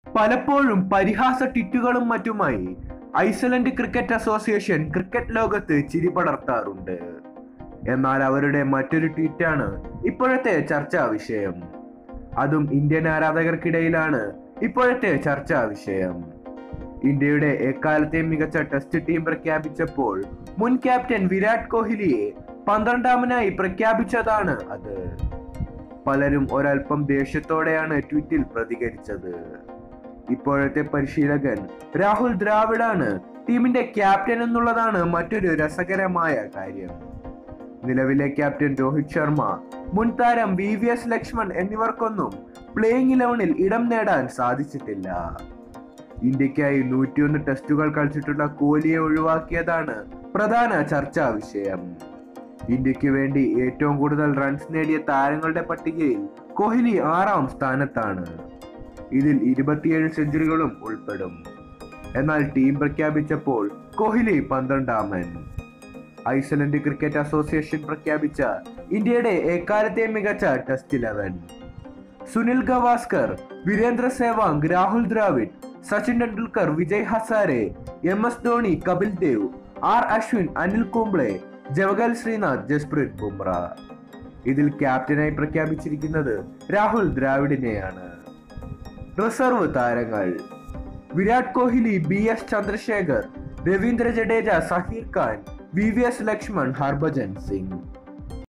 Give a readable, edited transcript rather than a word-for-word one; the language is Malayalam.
പലപ്പോഴും പരിഹാസ ട്വീറ്റുകളും മറ്റുമായി ഐസ്ലൻഡ് ക്രിക്കറ്റ് അസോസിയേഷൻ ക്രിക്കറ്റ് ലോകത്ത് ചിരി പടർത്താറുണ്ട്. എന്നാൽ അവരുടെ മറ്റൊരു ട്വീറ്റാണ് ഇപ്പോഴത്തെ ചർച്ചാ വിഷയം. അതും ഇന്ത്യൻ ആരാധകർക്കിടയിലാണ് ഇപ്പോഴത്തെ ചർച്ചാ വിഷയം. ഇന്ത്യയുടെ എക്കാലത്തെ മികച്ച ടെസ്റ്റ് ടീം പ്രഖ്യാപിച്ചപ്പോൾ മുൻ ക്യാപ്റ്റൻ വിരാട് കോഹ്ലിയെ 12ാമനായി പ്രഖ്യാപിച്ചതാണ് അത്. പലരും ഒരൽപ്പം ദേഷ്യത്തോടെയാണ് ട്വീറ്റിൽ പ്രതികരിച്ചത്. ഇപ്പോഴത്തെ പരിശീലകൻ രാഹുൽ ദ്രാവിഡാണ് ടീമിന്റെ ക്യാപ്റ്റൻ എന്നുള്ളതാണ് മറ്റൊരു രസകരമായ കാര്യം. നിലവിലെ ക്യാപ്റ്റൻ രോഹിത് ശർമ്മ, മുൻ താരം VVS ലക്ഷ്മൺ എന്നിവർക്കൊന്നും പ്ലേയിങ് 11-ൽ ഇടം നേടാൻ സാധിച്ചിട്ടില്ല. ഇന്ത്യക്കായി 101 ടെസ്റ്റുകൾ കളിച്ചിട്ടുള്ള കോഹ്ലിയെ ഒഴിവാക്കിയതാണ് പ്രധാന ചർച്ചാ വിഷയം. ഇന്ത്യക്ക് വേണ്ടി ഏറ്റവും കൂടുതൽ റൺസ് നേടിയ താരങ്ങളുടെ പട്ടികയിൽ കോഹ്ലി 6ാം സ്ഥാനത്താണ്. ഇതിൽ 27 സെഞ്ചുറികളും ഉൾപ്പെടും. എന്നാൽ ടീം പ്രഖ്യാപിച്ചപ്പോൾ കോഹ്ലി 12ാമൻ. ഐസ്ലൻഡ് ക്രിക്കറ്റ് അസോസിയേഷൻ പ്രഖ്യാപിച്ച ഇന്ത്യയുടെ എക്കാലത്തെ മികച്ച test 11 Sunil Gavaskar, Virender Sehwag, Rahul Dravid, Sachin Tendulkar, Vijay Hazare, MS Dhoni, Kapil Dev, R Ashwin, Anil Kumble, Javagal Srinath, Jasprit Bumrah. ഇതിൽ ക്യാപ്റ്റനായി പ്രഖ്യാപിച്ചിരിക്കുന്നത് രാഹുൽ ദ്രാവിഡിനെയാണ്. റിസർവ് താരങ്ങൾ: വിരാട് കോഹ്ലി, BS ചന്ദ്രശേഖർ, രവീന്ദ്ര ജഡേജ, സഹീർ ഖാൻ, VVS ലക്ഷ്മൺ, ഹർഭജൻ സിംഗ്.